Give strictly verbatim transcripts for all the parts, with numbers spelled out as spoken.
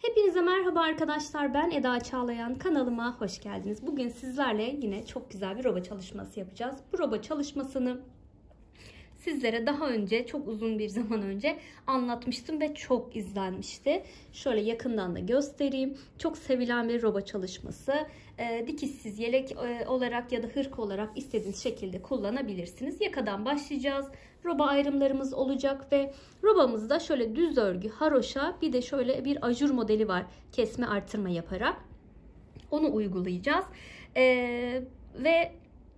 Hepinize merhaba arkadaşlar, ben Eda Çağlayan, kanalıma hoş geldiniz. Bugün sizlerle yine çok güzel bir roba çalışması yapacağız. Bu roba çalışmasını sizlere daha önce, çok uzun bir zaman önce anlatmıştım ve çok izlenmişti. Şöyle yakından da göstereyim. Çok sevilen bir roba çalışması. E, dikişsiz yelek e, olarak ya da hırka olarak istediğiniz şekilde kullanabilirsiniz. Yakadan başlayacağız. Roba ayrımlarımız olacak ve robamızda şöyle düz örgü, haroşa, bir de şöyle bir ajur modeli var. Kesme artırma yaparak. Onu uygulayacağız. E, ve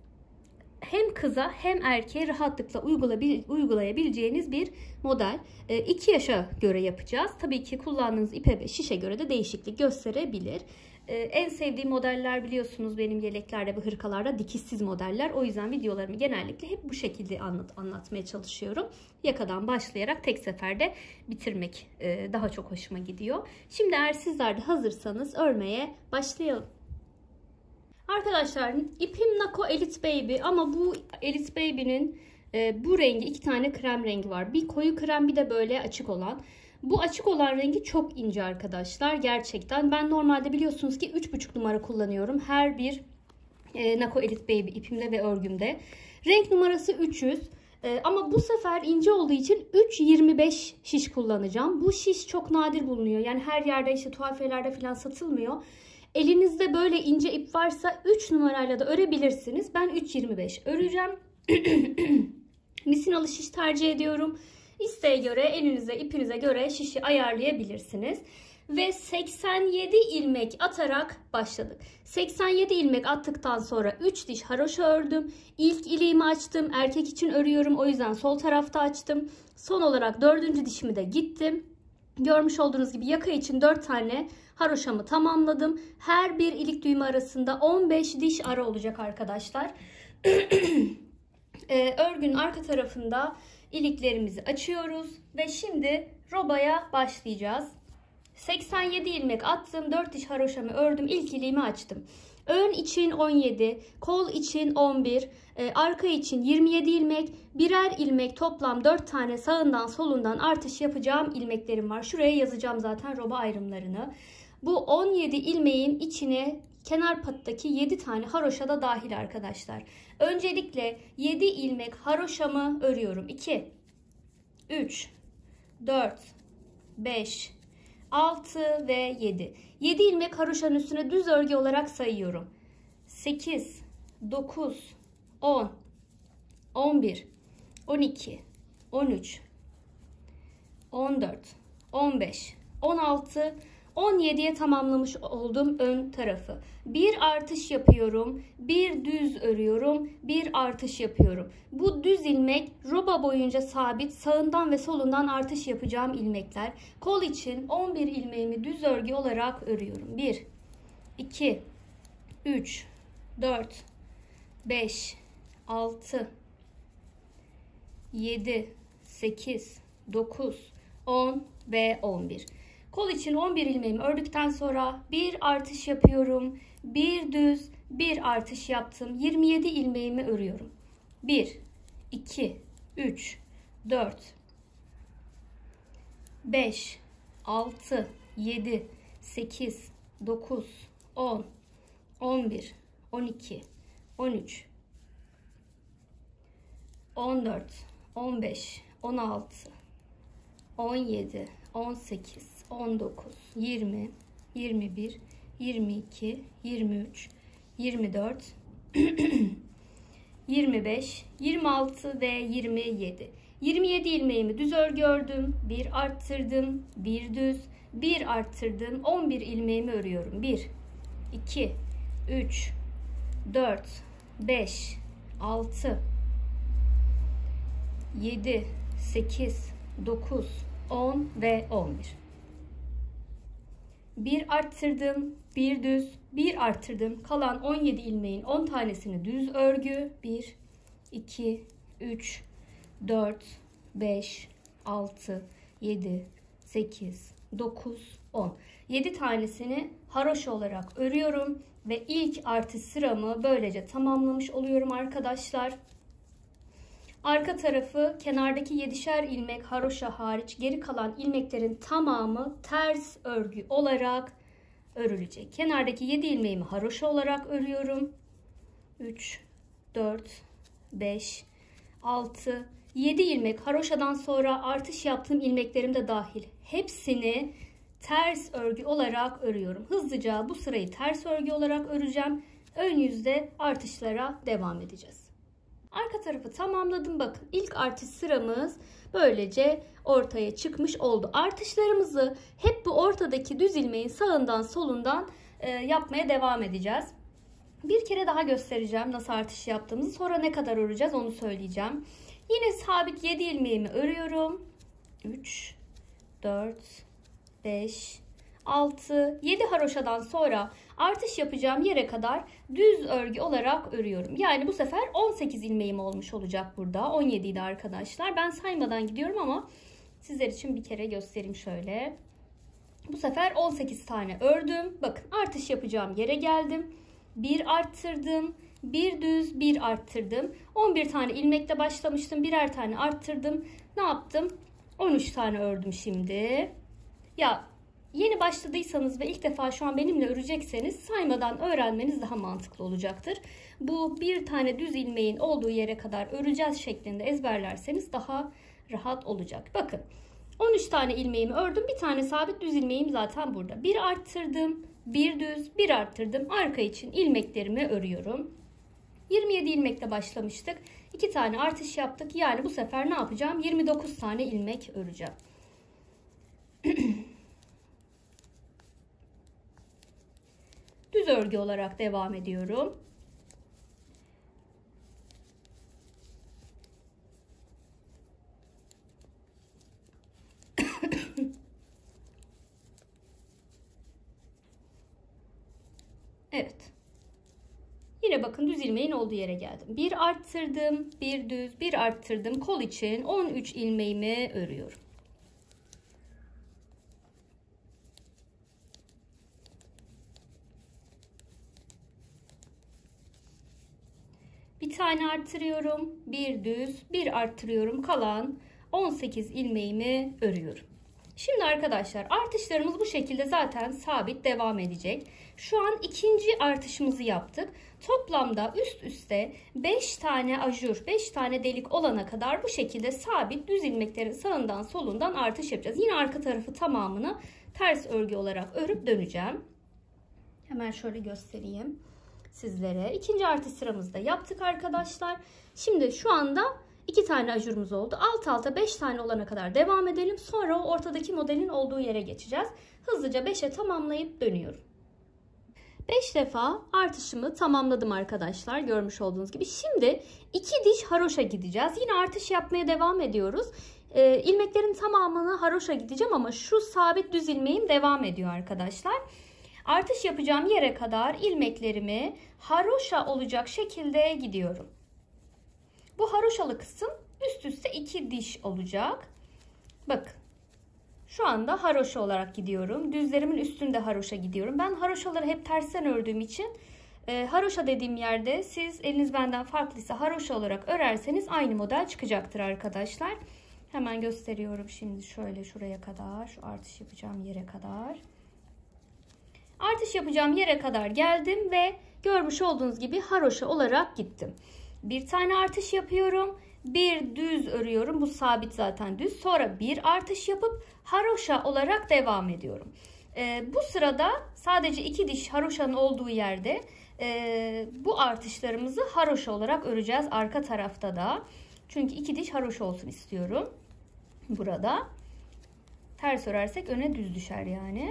hem kıza hem erkeğe rahatlıkla uygulayabileceğiniz bir model. iki yaşa göre yapacağız. Tabii ki kullandığınız ipe ve şişe göre de değişiklik gösterebilir. En sevdiğim modeller biliyorsunuz benim yeleklerde ve hırkalarda dikişsiz modeller. O yüzden videolarımı genellikle hep bu şekilde anlat, anlatmaya çalışıyorum. Yakadan başlayarak tek seferde bitirmek daha çok hoşuma gidiyor. Şimdi eğer sizler de hazırsanız örmeye başlayalım. Arkadaşlar ipim Nako Elite Baby ama bu Elite Baby'nin e, bu rengi iki tane krem rengi var. Bir koyu krem, bir de böyle açık olan. Bu açık olan rengi çok ince arkadaşlar gerçekten. Ben normalde biliyorsunuz ki üç buçuk numara kullanıyorum her bir e, Nako Elite Baby ipimde ve örgümde. Renk numarası üç yüz. E, ama bu sefer ince olduğu için üç yirmi beş şiş kullanacağım. Bu şiş çok nadir bulunuyor. Yani her yerde işte tuhafiyelerde falan satılmıyor. Elinizde böyle ince ip varsa üç numarayla da örebilirsiniz. Ben üç yirmi beş öreceğim. Misinalı şiş tercih ediyorum. İsteğe göre, elinize, ipinize göre şişi ayarlayabilirsiniz. Ve seksen yedi ilmek atarak başladık. seksen yedi ilmek attıktan sonra üç diş haroşa ördüm. İlk iliğimi açtım. Erkek için örüyorum. O yüzden sol tarafta açtım. Son olarak dördüncü dişimi de gittim. Görmüş olduğunuz gibi yaka için dört tane haroşamı tamamladım. Her bir ilik düğümü arasında on beş diş ara olacak arkadaşlar. ee, örgünün arka tarafında iliklerimizi açıyoruz ve şimdi robaya başlayacağız. seksen yedi ilmek attım, dört diş haroşamı ördüm, ilk iliğimi açtım. Ön için on yedi, kol için on bir, e, arka için yirmi yedi ilmek, birer ilmek, toplam dört tane sağından solundan artış yapacağım ilmeklerim var. Şuraya yazacağım zaten roba ayrımlarını. Bu on yedi ilmeğin içine kenar pattaki yedi tane haroşa da dahil arkadaşlar. Öncelikle yedi ilmek haroşamı örüyorum. iki, üç, dört, beş, altı ve yedi. yedi ilmek haroşanın üstüne düz örgü olarak sayıyorum. sekiz, dokuz, on, on bir, on iki, on üç, on dört, on beş, on altı, on yediye tamamlamış oldum ön tarafı. Bir artış yapıyorum, bir düz örüyorum, bir artış yapıyorum. Bu düz ilmek roba boyunca sabit, sağından ve solundan artış yapacağım ilmekler. Kol için on bir ilmeğimi düz örgü olarak örüyorum. bir, iki, üç, dört, beş, altı, yedi, sekiz, dokuz, on ve on bir. Kol için on bir ilmeğimi ördükten sonra bir artış yapıyorum. Bir düz, bir artış yaptım. yirmi yedi ilmeğimi örüyorum. bir, iki, üç, dört, beş, altı, yedi, sekiz, dokuz, on, on bir, on iki, on üç, on dört, on beş, on altı, on yedi, on sekiz, on dokuz, yirmi, yirmi bir, yirmi iki, yirmi üç, yirmi dört, yirmi beş, yirmi altı ve yirmi yedi. yirmi yedi ilmeğimi düz örgü ördüm. Bir arttırdım, bir düz, bir arttırdım. on bir ilmeğimi örüyorum. bir, iki, üç, dört, beş, altı, yedi, sekiz, dokuz, on ve on bir. Bir arttırdım, bir düz, bir arttırdım. Kalan on yedi ilmeğin on tanesini düz örgü. bir, iki, üç, dört, beş, altı, yedi, sekiz, dokuz, on. yedi tanesini haroşa olarak örüyorum ve ilk artış sıramı böylece tamamlamış oluyorum arkadaşlar. Arka tarafı kenardaki yedişer ilmek haroşa hariç geri kalan ilmeklerin tamamı ters örgü olarak örülecek. Kenardaki yedi ilmeğimi haroşa olarak örüyorum. üç, dört, beş, altı, yedi ilmek haroşadan sonra artış yaptığım ilmeklerim de dahil. Hepsini ters örgü olarak örüyorum. Hızlıca bu sırayı ters örgü olarak öreceğim. Ön yüzde artışlara devam edeceğiz. Arka tarafı tamamladım. Bakın ilk artış sıramız böylece ortaya çıkmış oldu. Artışlarımızı hep bu ortadaki düz ilmeğin sağından solundan e, yapmaya devam edeceğiz. Bir kere daha göstereceğim nasıl artış yaptığımızı. Sonra ne kadar öreceğiz onu söyleyeceğim. Yine sabit yedi ilmeğimi örüyorum. üç, dört, beş, altı, yedi haroşadan sonra artış yapacağım yere kadar düz örgü olarak örüyorum. Yani bu sefer on sekiz ilmeğim olmuş olacak burada. on yedi idi arkadaşlar. Ben saymadan gidiyorum ama sizler için bir kere göstereyim şöyle. Bu sefer on sekiz tane ördüm. Bakın artış yapacağım yere geldim. bir arttırdım. Bir düz, bir arttırdım. on bir tane ilmekle başlamıştım. Birer tane arttırdım. Ne yaptım? on üç tane ördüm şimdi. Ya yeni başladıysanız ve ilk defa şu an benimle örecekseniz saymadan öğrenmeniz daha mantıklı olacaktır. Bu bir tane düz ilmeğin olduğu yere kadar öreceğiz şeklinde ezberlerseniz daha rahat olacak. Bakın on üç tane ilmeğimi ördüm. Bir tane sabit düz ilmeğim zaten burada. Bir arttırdım, bir düz, bir arttırdım. Arka için ilmeklerimi örüyorum. yirmi yedi ilmekle başlamıştık. iki tane artış yaptık. Yani bu sefer ne yapacağım? yirmi dokuz tane ilmek öreceğim. Düz örgü olarak devam ediyorum. Evet. Yine bakın düz ilmeğin olduğu yere geldim. Bir arttırdım, bir düz, bir arttırdım. Kol için on üç ilmeğimi örüyorum. Bir tane arttırıyorum, bir düz, bir arttırıyorum. Kalan on sekiz ilmeğimi örüyorum. Şimdi arkadaşlar artışlarımız bu şekilde zaten sabit devam edecek. Şu an ikinci artışımızı yaptık. Toplamda üst üste beş tane ajur, beş tane delik olana kadar bu şekilde sabit düz ilmeklerin sağından solundan artış yapacağız. Yine arka tarafı tamamını ters örgü olarak örüp döneceğim. Hemen şöyle göstereyim sizlere. İkinci artış sıramızda yaptık arkadaşlar. Şimdi şu anda iki tane ajurumuz oldu. Alt alta beş tane olana kadar devam edelim. Sonra o ortadaki modelin olduğu yere geçeceğiz. Hızlıca beşe tamamlayıp dönüyorum. beş defa artışımı tamamladım arkadaşlar. Görmüş olduğunuz gibi. Şimdi iki diş haroşa gideceğiz. Yine artış yapmaya devam ediyoruz. Ee, ilmeklerin tamamını haroşa gideceğim ama şu sabit düz ilmeğim devam ediyor arkadaşlar. Artış yapacağım yere kadar ilmeklerimi haroşa olacak şekilde gidiyorum. Bu haroşalı kısım üst üste iki diş olacak. Bakın. Şu anda haroşa olarak gidiyorum. Düzlerimin üstünde haroşa gidiyorum. Ben haroşaları hep tersten ördüğüm için e, haroşa dediğim yerde siz eliniz benden farklıysa haroşa olarak örerseniz aynı model çıkacaktır arkadaşlar. Hemen gösteriyorum şimdi şöyle şuraya kadar. Şu artış yapacağım yere kadar. Artış yapacağım yere kadar geldim ve görmüş olduğunuz gibi haroşa olarak gittim. Bir tane artış yapıyorum. Bir düz örüyorum. Bu sabit zaten düz. Sonra bir artış yapıp haroşa olarak devam ediyorum. Ee, bu sırada sadece iki diş haroşanın olduğu yerde e, bu artışlarımızı haroşa olarak öreceğiz. Arka tarafta da. Çünkü iki diş haroşa olsun istiyorum. Burada. Ters örersek öne düz düşer yani.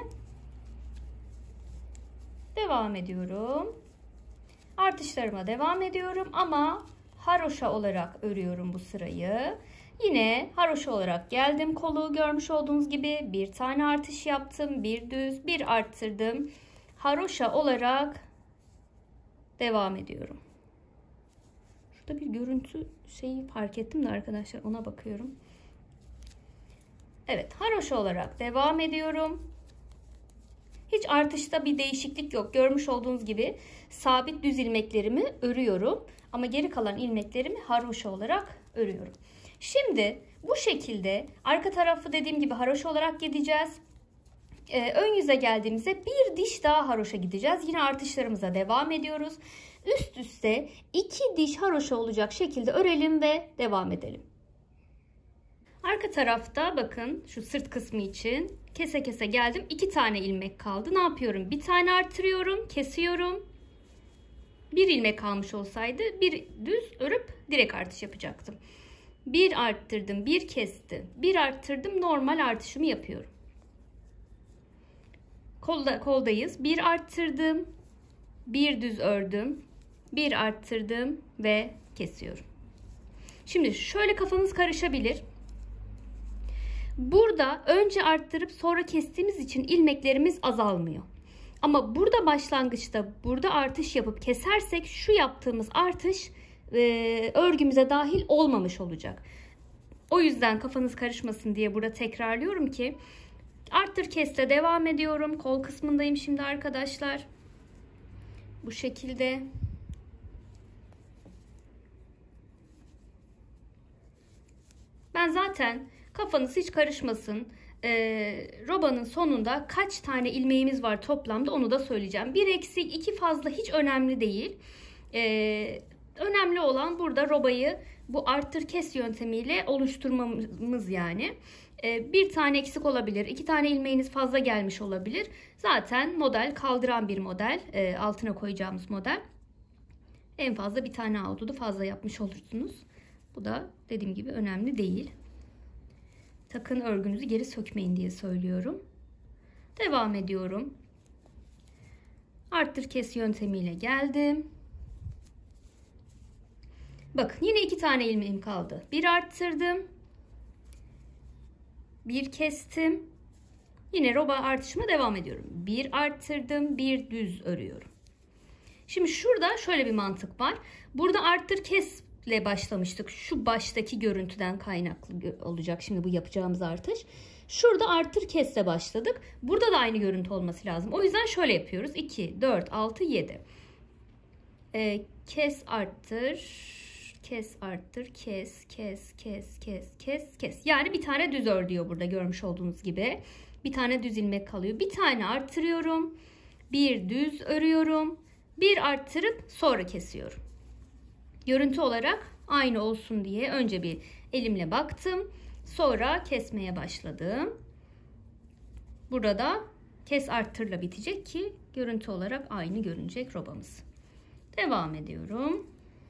Devam ediyorum. Artışlarıma devam ediyorum ama haroşa olarak örüyorum bu sırayı. Yine haroşa olarak geldim. Kolu görmüş olduğunuz gibi bir tane artış yaptım. Bir düz, bir arttırdım. Haroşa olarak devam ediyorum. Şurada bir görüntü şeyi fark ettim de arkadaşlar ona bakıyorum. Evet, haroşa olarak devam ediyorum. Hiç Hiç artışta bir değişiklik yok. Görmüş olduğunuz gibi sabit düz ilmeklerimi örüyorum. Ama geri kalan ilmeklerimi haroşa olarak örüyorum. Şimdi bu şekilde arka tarafı dediğim gibi haroşa olarak gideceğiz. Ee, ön yüze geldiğimizde bir diş daha haroşa gideceğiz. Yine artışlarımıza devam ediyoruz. Üst üste iki diş haroşa olacak şekilde örelim ve devam edelim. Arka tarafta bakın şu sırt kısmı için kese kese geldim. iki tane ilmek kaldı. Ne yapıyorum? Bir tane arttırıyorum, kesiyorum. Bir ilmek kalmış olsaydı bir düz örüp direkt artış yapacaktım. Bir arttırdım, bir kestim. Bir arttırdım, normal artışımı yapıyorum. Kolda, koldayız. Bir arttırdım, bir düz ördüm, bir arttırdım ve kesiyorum. Şimdi şöyle kafanız karışabilir. Burada önce arttırıp sonra kestiğimiz için ilmeklerimiz azalmıyor. Ama burada başlangıçta burada artış yapıp kesersek şu yaptığımız artış e, örgümüze dahil olmamış olacak. O yüzden kafanız karışmasın diye burada tekrarlıyorum ki arttır kesle devam ediyorum. Kol kısmındayım şimdi arkadaşlar. Bu şekilde. Ben zaten kafanız hiç karışmasın. Ee, robanın sonunda kaç tane ilmeğimiz var toplamda onu da söyleyeceğim. Bir eksik, iki fazla hiç önemli değil. Ee, önemli olan burada robayı bu arttır kes yöntemiyle oluşturmamız yani. Ee, bir tane eksik olabilir, iki tane ilmeğiniz fazla gelmiş olabilir. Zaten model kaldıran bir model, ee, altına koyacağımız model. En fazla bir tane ahududu fazla yapmış olursunuz. Bu da dediğim gibi önemli değil. Takın örgünüzü geri sökmeyin diye söylüyorum. Devam ediyorum. Arttır kes yöntemiyle geldim. Bakın yine iki tane ilmeğim kaldı. Bir arttırdım. Bir kestim. Yine roba artışıma devam ediyorum. Bir arttırdım, bir düz örüyorum. Şimdi şurada şöyle bir mantık var. Burada arttır kes ile başlamıştık. Şu baştaki görüntüden kaynaklı olacak şimdi bu yapacağımız artış. Şurada arttır kesle başladık. Burada da aynı görüntü olması lazım. O yüzden şöyle yapıyoruz. iki, dört, altı, yedi. Ee, kes arttır. Kes arttır. Kes, kes, kes, kes, kes, kes. Yani bir tane düz ör diyor burada görmüş olduğunuz gibi. Bir tane düz ilmek kalıyor. Bir tane arttırıyorum. Bir düz örüyorum. Bir arttırıp sonra kesiyorum. Görüntü olarak aynı olsun diye önce bir elimle baktım. Sonra kesmeye başladım. Burada kes arttırla bitecek ki görüntü olarak aynı görünecek robamız. Devam ediyorum.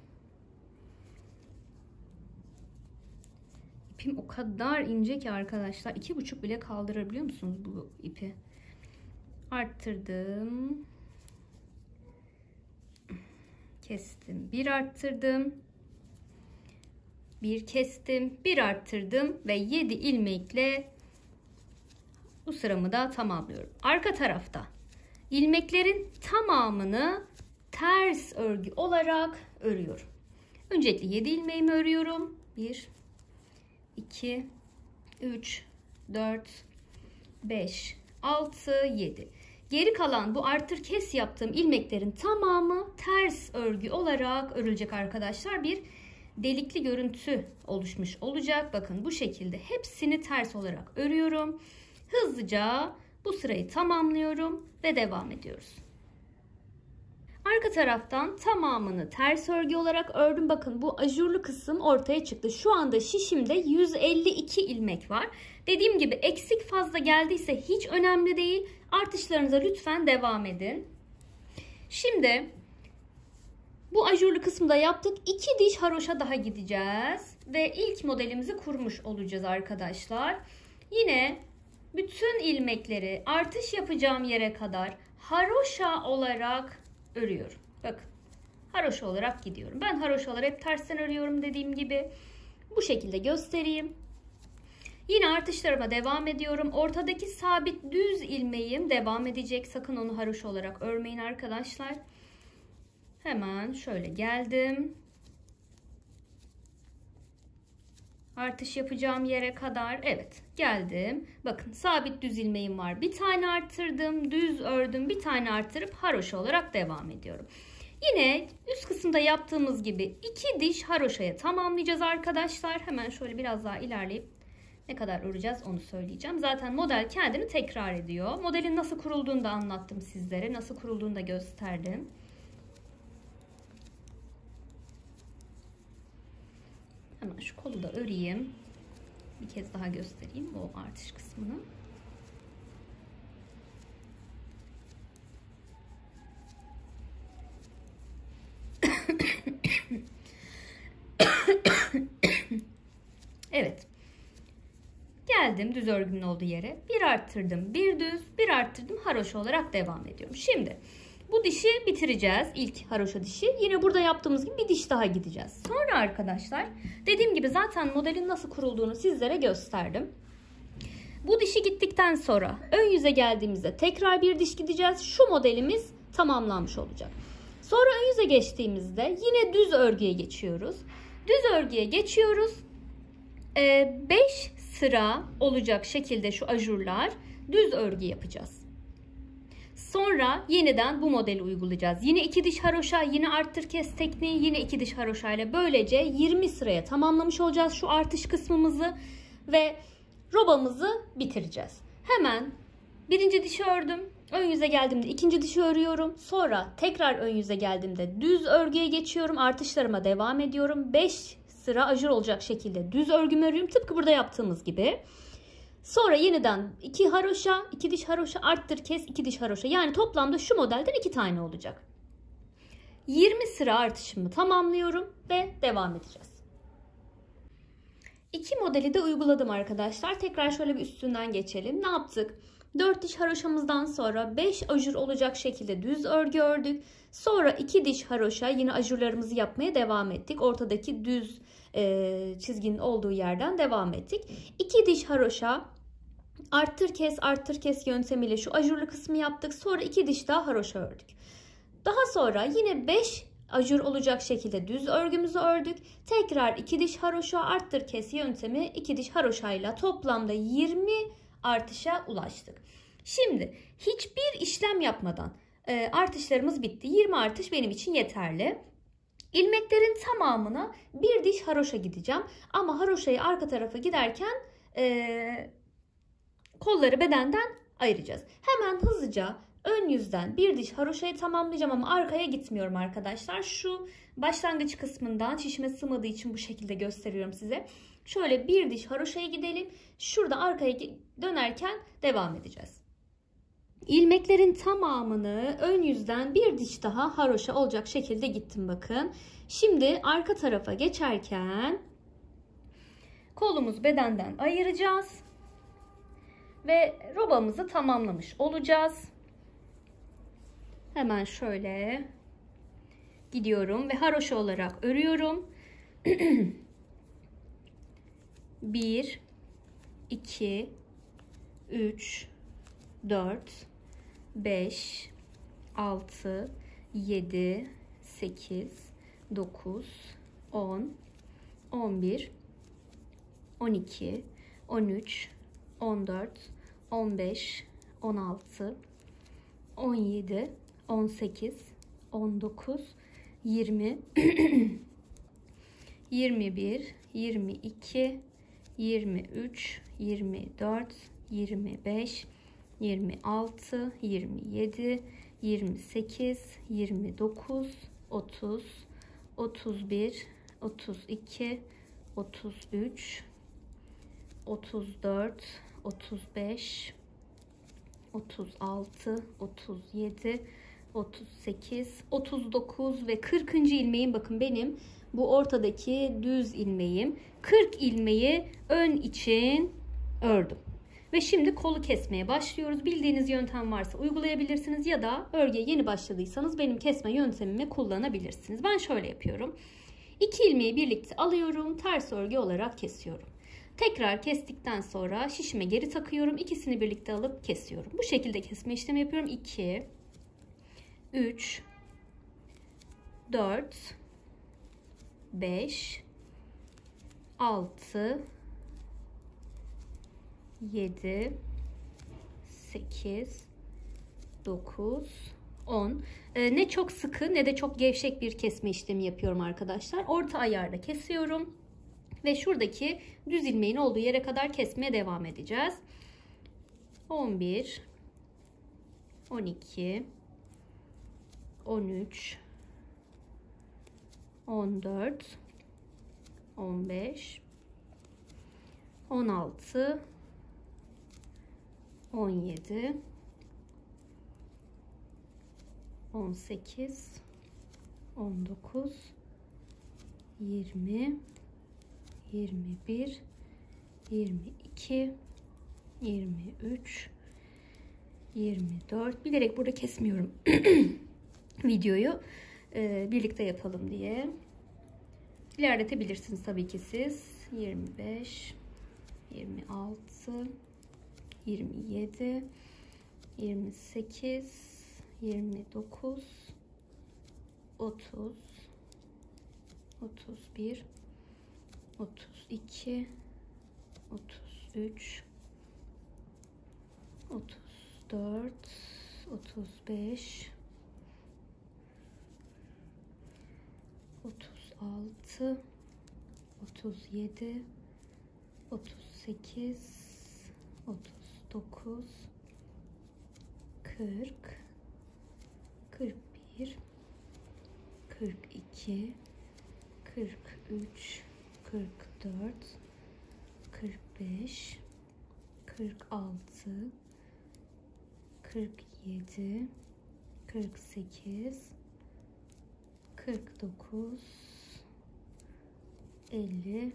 İpim o kadar ince ki arkadaşlar. iki buçuk bile kaldırır biliyor musunuz bu ipi? Arttırdım. Kestim. Bir arttırdım. Bir kestim. Bir arttırdım. Ve yedi ilmekle bu sıramı da tamamlıyorum. Arka tarafta ilmeklerin tamamını ters örgü olarak örüyorum. Öncelikle yedi ilmeğimi örüyorum. bir, iki, üç, dört, beş, altı, yedi. Geri kalan bu arttır kes yaptığım ilmeklerin tamamı ters örgü olarak örülecek arkadaşlar. Bir delikli görüntü oluşmuş olacak. Bakın bu şekilde hepsini ters olarak örüyorum. Hızlıca bu sırayı tamamlıyorum ve devam ediyoruz. Arka taraftan tamamını ters örgü olarak ördüm. Bakın bu ajurlu kısım ortaya çıktı. Şu anda şişimde yüz elli iki ilmek var. Dediğim gibi eksik fazla geldiyse hiç önemli değil. Artışlarınıza lütfen devam edin. Şimdi bu ajurlu kısmı da yaptık. İki diş haroşa daha gideceğiz. Ve ilk modelimizi kurmuş olacağız arkadaşlar. Yine bütün ilmekleri artış yapacağım yere kadar haroşa olarak örüyorum. Bakın haroşa olarak gidiyorum. Ben haroşaları hep tersten örüyorum dediğim gibi. Bu şekilde göstereyim. Yine artışlarıma devam ediyorum. Ortadaki sabit düz ilmeğim devam edecek. Sakın onu haroşa olarak örmeyin arkadaşlar. Hemen şöyle geldim. Artış yapacağım yere kadar. Evet, geldim. Bakın sabit düz ilmeğim var. Bir tane arttırdım, düz ördüm, bir tane arttırıp haroşa olarak devam ediyorum. Yine üst kısımda yaptığımız gibi iki diş haroşaya tamamlayacağız arkadaşlar. Hemen şöyle biraz daha ilerleyip ne kadar öreceğiz onu söyleyeceğim. Zaten model kendini tekrar ediyor. Modelin nasıl kurulduğunu da anlattım sizlere. Nasıl kurulduğunu da gösterdim. Hemen şu kolu da öreyim. Bir kez daha göstereyim o artış kısmını. Evet. Geldim düz örgünün olduğu yere. Bir arttırdım, bir düz, bir arttırdım, haroşa olarak devam ediyorum. Şimdi bu dişi bitireceğiz. İlk haroşa dişi. Yine burada yaptığımız gibi bir diş daha gideceğiz. Sonra arkadaşlar dediğim gibi zaten modelin nasıl kurulduğunu sizlere gösterdim. Bu dişi gittikten sonra ön yüze geldiğimizde tekrar bir diş gideceğiz. Şu modelimiz tamamlanmış olacak. Sonra ön yüze geçtiğimizde yine düz örgüye geçiyoruz. Düz örgüye geçiyoruz. beş sıra olacak şekilde şu ajurlar düz örgü yapacağız. Sonra yeniden bu modeli uygulayacağız. Yine iki diş haroşa, yine arttır kes tekniği, yine iki diş haroşa ile böylece yirmi sıraya tamamlamış olacağız şu artış kısmımızı ve robamızı bitireceğiz. Hemen birinci dişi ördüm. Ön yüze geldiğimde ikinci dişi örüyorum. Sonra tekrar ön yüze geldiğimde düz örgüye geçiyorum. Artışlarıma devam ediyorum. beş sıra ajur olacak şekilde düz örgümü örüyorum. Tıpkı burada yaptığımız gibi. Sonra yeniden iki haroşa, iki diş haroşa, arttır kes, iki diş haroşa. Yani toplamda şu modelden iki tane olacak. yirmi sıra artışımı tamamlıyorum ve devam edeceğiz. İki modeli de uyguladım arkadaşlar. Tekrar şöyle bir üstünden geçelim. Ne yaptık? dört diş haroşamızdan sonra beş ajur olacak şekilde düz örgü ördük. Sonra iki diş haroşa yine ajurlarımızı yapmaya devam ettik. Ortadaki düz e, çizginin olduğu yerden devam ettik. iki diş haroşa arttır kes arttır kes yöntemiyle şu ajurlu kısmı yaptık. Sonra iki diş daha haroşa ördük. Daha sonra yine beş ajur olacak şekilde düz örgümüzü ördük. Tekrar iki diş haroşa arttır kes yöntemi iki diş haroşayla toplamda yirmi artışa ulaştık. Şimdi hiçbir işlem yapmadan e, artışlarımız bitti. yirmi artış benim için yeterli. İlmeklerin tamamına bir diş haroşa gideceğim. Ama haroşayı arka tarafa giderken e, kolları bedenden ayıracağız. Hemen hızlıca ön yüzden bir diş haroşayı tamamlayacağım ama arkaya gitmiyorum arkadaşlar. Şu başlangıç kısmından şişime sığmadığı için bu şekilde gösteriyorum size. Şöyle bir diş haroşaya gidelim. Şurada arkaya dönerken devam edeceğiz. İlmeklerin tamamını ön yüzden bir diş daha haroşa olacak şekilde gittim bakın. Şimdi arka tarafa geçerken kolumuzu bedenden ayıracağız. Ve robamızı tamamlamış olacağız. Hemen şöyle gidiyorum ve haroşa olarak örüyorum. bir, iki, üç, dört, beş, altı, yedi, sekiz, dokuz, on, on bir, on iki, on üç, on dört, on beş, on altı, on yedi, on sekiz, on dokuz, yirmi, yirmi bir, yirmi iki, yirmi üç, yirmi dört, yirmi beş, yirmi altı, yirmi yedi, yirmi sekiz, yirmi dokuz, otuz, otuz bir, otuz iki, otuz üç, otuz dört, otuz beş, otuz altı, otuz yedi, otuz sekiz, otuz dokuz ve kırkıncı ilmeğim bakın benim bu ortadaki düz ilmeğim. kırk ilmeği ön için ördüm. Ve şimdi kolu kesmeye başlıyoruz. Bildiğiniz yöntem varsa uygulayabilirsiniz ya da örgüye yeni başladıysanız benim kesme yöntemimi kullanabilirsiniz. Ben şöyle yapıyorum. İki ilmeği birlikte alıyorum. Ters örgü olarak kesiyorum. Tekrar kestikten sonra şişime geri takıyorum. İkisini birlikte alıp kesiyorum. Bu şekilde kesme işlemi yapıyorum. iki, üç, dört, beş, altı, yedi, sekiz, dokuz, on. Ee, ne çok sıkı ne de çok gevşek bir kesme işlemi yapıyorum arkadaşlar. Orta ayarda kesiyorum. Ve şuradaki düz ilmeğin olduğu yere kadar kesmeye devam edeceğiz. on bir, on iki, on üç, on dört, on beş, on altı, on yedi, on sekiz, on dokuz, yirmi, yirmi bir, yirmi iki, yirmi üç, yirmi dört. Bilerek burada kesmiyorum videoyu. Ee, birlikte yapalım diye. İlerletebilirsiniz tabii ki siz. yirmi beş, yirmi altı, yirmi yedi, yirmi sekiz, yirmi dokuz, otuz, otuz bir, otuz iki, otuz üç, otuz dört, otuz beş, otuz altı, otuz yedi, otuz sekiz, otuz dokuz, kırk, kırk bir, kırk iki, kırk üç, kırk dört, kırk beş, kırk altı, kırk yedi, kırk sekiz, kırk dokuz, elli,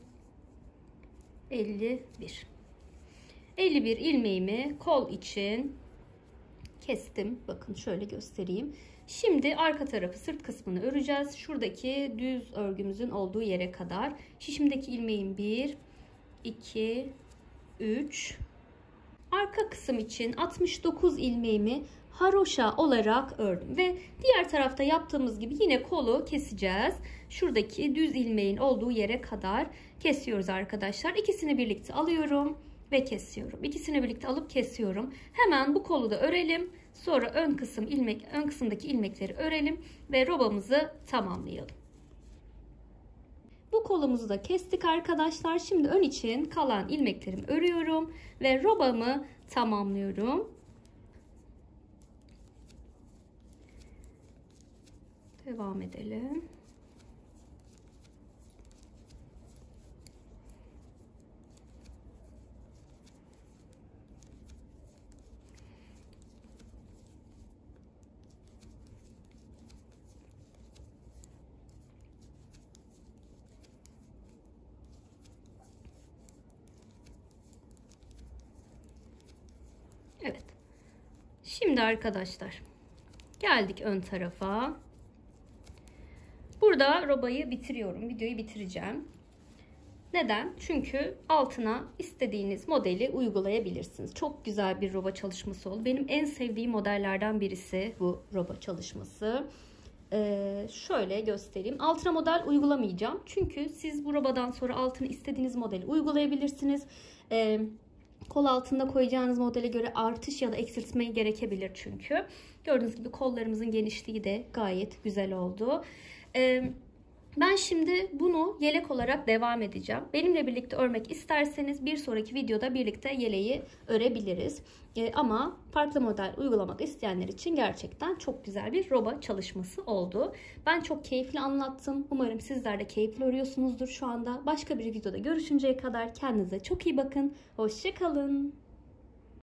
elli bir. elli bir ilmeğimi kol için kestim. Bakın şöyle göstereyim. Şimdi arka tarafı, sırt kısmını öreceğiz. Şuradaki düz örgümüzün olduğu yere kadar. Şişimdeki ilmeğim bir, iki, üç. Arka kısım için altmış dokuz ilmeğimi haroşa olarak ördüm ve diğer tarafta yaptığımız gibi yine kolu keseceğiz. Şuradaki düz ilmeğin olduğu yere kadar kesiyoruz arkadaşlar. İkisini birlikte alıyorum ve kesiyorum. İkisini birlikte alıp kesiyorum. Hemen bu kolu da örelim. Sonra ön kısım ilmek, ön kısımdaki ilmekleri örelim ve robamızı tamamlayalım. Bu kolumuzu da kestik arkadaşlar. Şimdi ön için kalan ilmeklerimi örüyorum ve robamı tamamlıyorum. Devam edelim. Evet. Şimdi arkadaşlar geldik ön tarafa. Burada robayı bitiriyorum. Videoyu bitireceğim. Neden? Çünkü altına istediğiniz modeli uygulayabilirsiniz. Çok güzel bir roba çalışması oldu. Benim en sevdiğim modellerden birisi bu roba çalışması. Ee, şöyle göstereyim. Altına model uygulamayacağım. Çünkü siz bu robadan sonra altına istediğiniz modeli uygulayabilirsiniz. Ee, Kol altında koyacağınız modele göre artış ya da eksiltme gerekebilir çünkü. Gördüğünüz gibi kollarımızın genişliği de gayet güzel oldu. Ee, ben şimdi bunu yelek olarak devam edeceğim. Benimle birlikte örmek isterseniz bir sonraki videoda birlikte yeleği örebiliriz. Ee, ama farklı model uygulamak isteyenler için gerçekten çok güzel bir roba çalışması oldu. Ben çok keyifli anlattım. Umarım sizler de keyifli örüyorsunuzdur şu anda. Başka bir videoda görüşünceye kadar kendinize çok iyi bakın. Hoşça kalın.